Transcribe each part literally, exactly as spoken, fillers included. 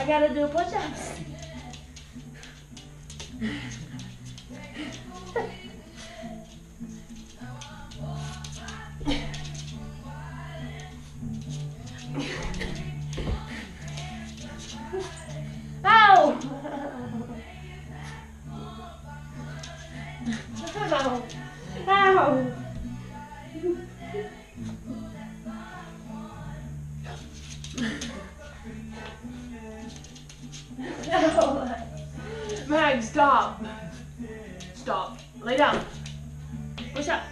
I gotta do push-ups. Ow! Ow! Ow! No. Mag, stop. Stop. Lay down. Push up.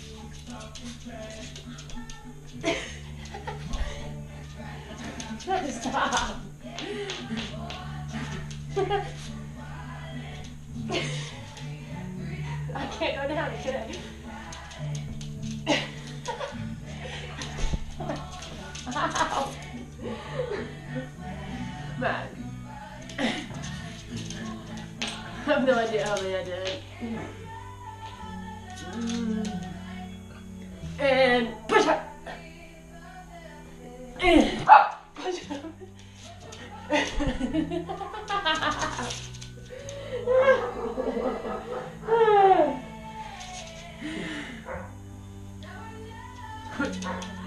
Stop. I can't go down, can I? Ow. Mag. I have no idea how many I did. Mm. And push up. And push up. Push up.